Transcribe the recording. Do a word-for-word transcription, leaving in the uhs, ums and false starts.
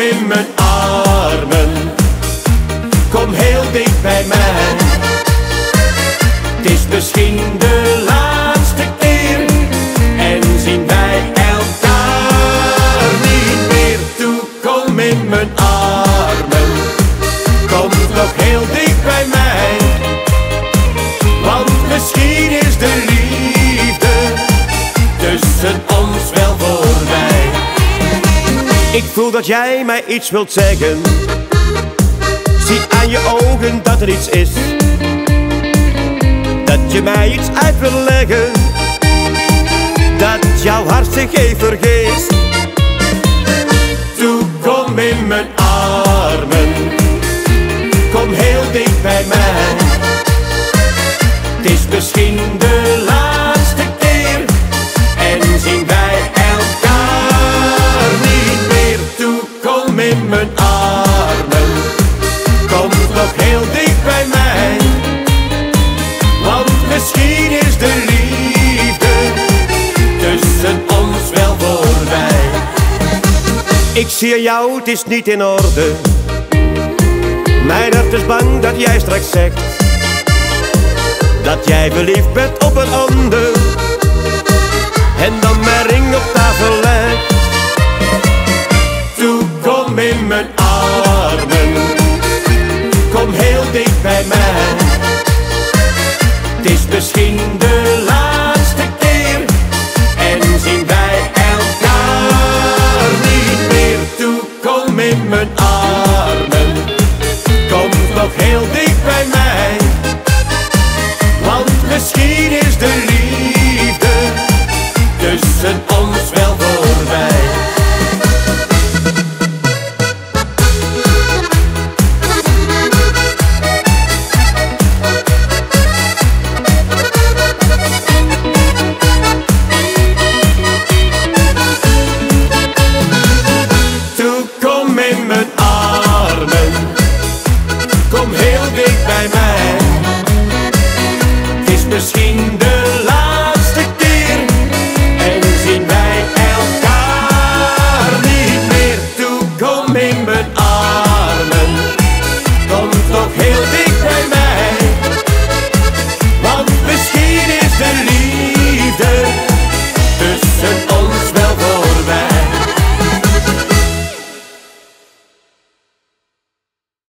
in mijn armen, kom heel dicht bij mij. Het is misschien de laatste keer en zien wij elkaar niet meer. Toe, kom in mijn armen, kom nog heel dicht bij mij. Want misschien is de liefde tussen ons wel voorbij. Ik voel dat jij mij iets wilt zeggen. Zie aan je ogen dat er iets is, dat je mij iets uit wil leggen, dat jouw hart zich heeft vergist. Toe, kom in mijn armen, kom heel dicht bij mij. Het is misschien de laatste keer en zien wij elkaar niet meer. Toe, kom in mijn armen, kom nog heel dicht bij mij. Want misschien is de liefde tussen ons wel voorbij. Ik zie aan jou, het is niet in orde. Mijn hart is bang dat jij straks zegt dat jij verliefd bent op een ander en dan mijn ring op tafel legt. Toe, kom in mijn armen, kom heel dicht bij mij. Het is misschien de laatste keer en zien wij elkaar niet meer. Toe, kom in mijn armen.